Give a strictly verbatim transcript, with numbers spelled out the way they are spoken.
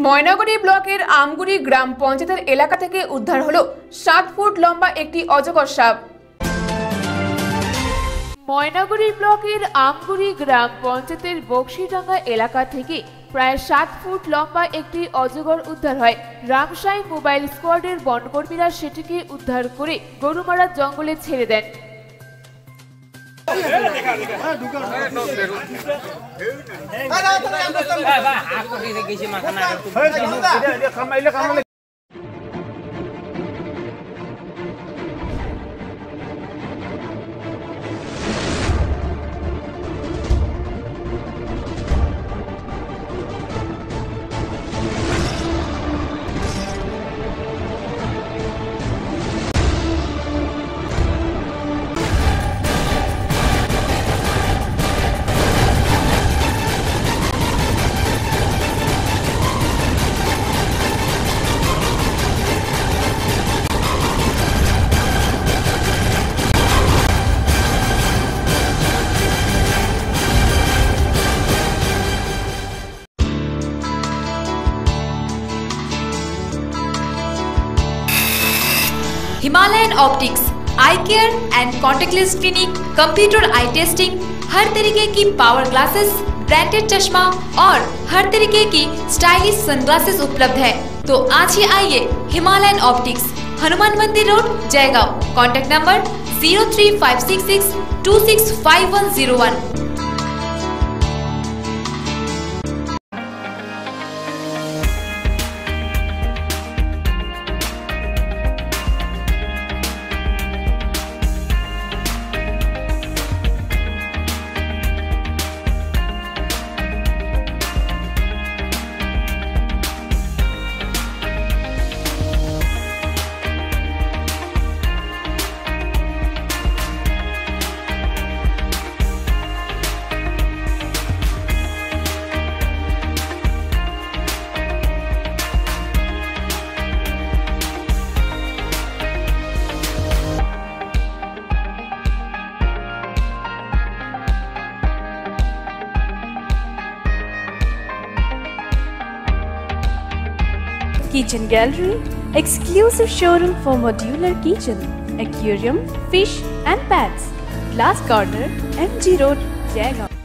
ময়নাগুড়ি ব্লকের আমগুড়ি গ্রাম পঞ্চায়েতের এলাকা থেকে উদ্ধার হলো সাত ফুট লম্বা একটি অজগর সাপ। ময়নাগুড়ি ব্লকের আমগুড়ি গ্রাম পঞ্চায়েতের বক্সিডাঙ্গা এলাকা থেকে প্রায় সাত ফুট লম্বা একটি অজগর উদ্ধার হয়। রামসাই মোবাইল স্কোয়াডের বনকর্মীরা সেটিকে উদ্ধার করে গরুমারা জঙ্গলে ছেড়ে দেন। Himalayan optics eye care and contactless clinic, computer eye testing, हर तरीके की पावर ग्लासेस, ब्रांडेड चश्मा और हर तरीके की स्टाइलिश सनग्लासेस उपलब्ध है। तो आज ही आइए Himalayan optics, Hanuman Mandir road, Jaigaon. Contact number zero three five six six two six five one zero one. Kitchen Gallery, exclusive showroom for modular kitchen, aquarium, fish and pets. Glass Corner, M G Road, Jaigaon.